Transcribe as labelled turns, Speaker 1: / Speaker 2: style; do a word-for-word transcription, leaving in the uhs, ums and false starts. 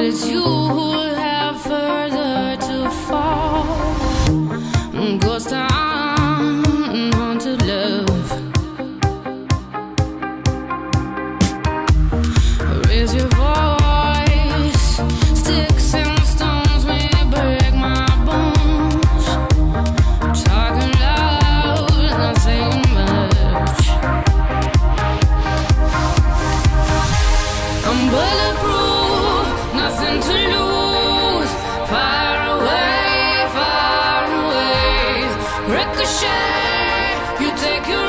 Speaker 1: it's you who have further to fall. Ghost town, haunted love. Raise your voice. Sticks and stones may break my bones. Talking loud, not saying much. I'm bulletproof, nothing to lose. Far away, far away. Ricochet, you take your